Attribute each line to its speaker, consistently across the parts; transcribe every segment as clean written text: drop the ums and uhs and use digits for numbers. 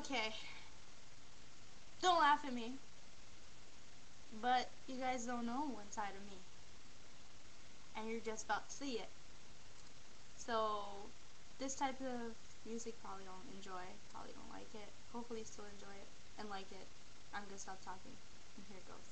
Speaker 1: Okay. Don't laugh at me. But you guys don't know one side of me. And you're just about to see it. So, this type of music probably don't enjoy, probably don't like it. Hopefully you still enjoy it and like it. I'm gonna stop talking. And here it goes.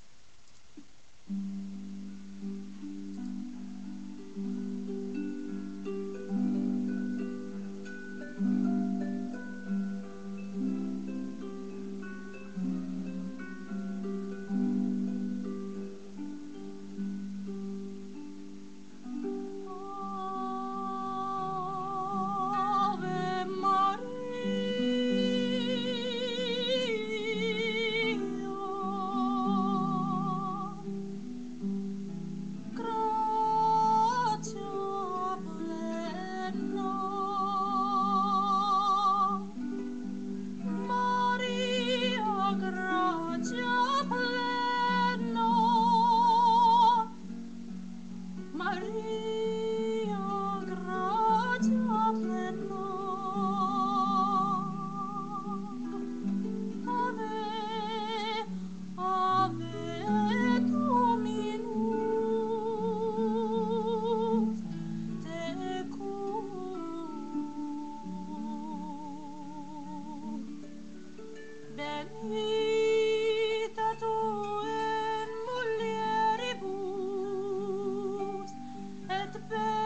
Speaker 1: Benedicta tu in mulieribus, et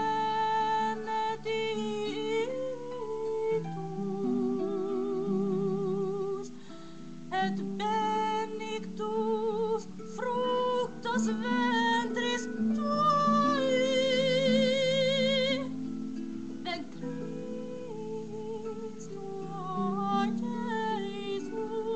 Speaker 1: benedictus fructus ventris tui, et Christus Jesus.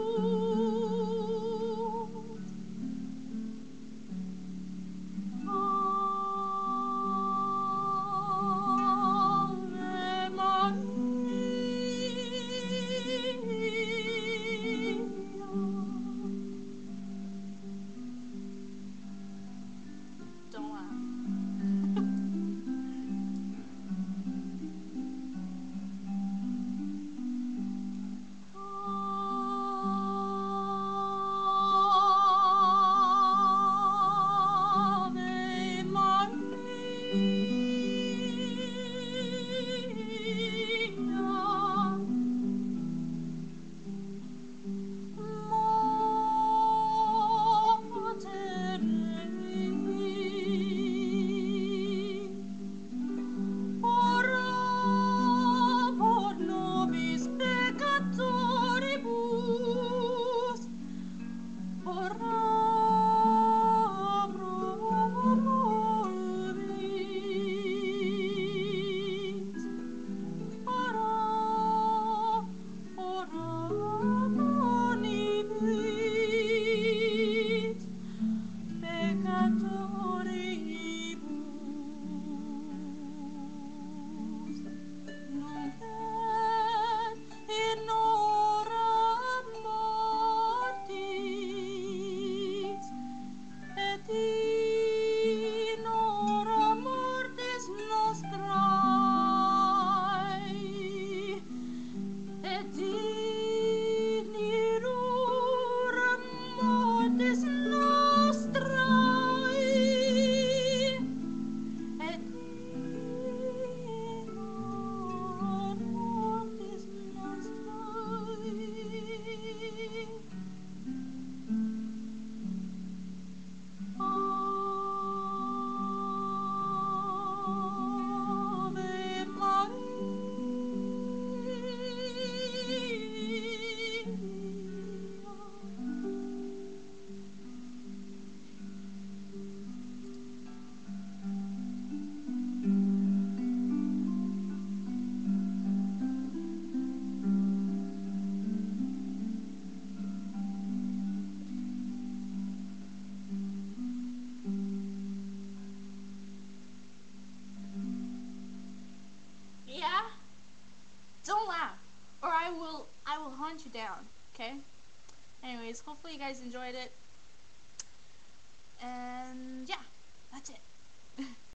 Speaker 1: Don't laugh. Ave Maria, Mater Dei, ora pro nobis peccatoribus, ora pro nobis, ora pro nobis peccatoribus, nunc et in hora mortis, et in hora mortis nostrae, et in hora mortis nostrae, et in hora mortis nostrae. Ave Yeah? Don't laugh, or I will hunt you down, okay? Anyways, hopefully you guys enjoyed it. And yeah, that's it.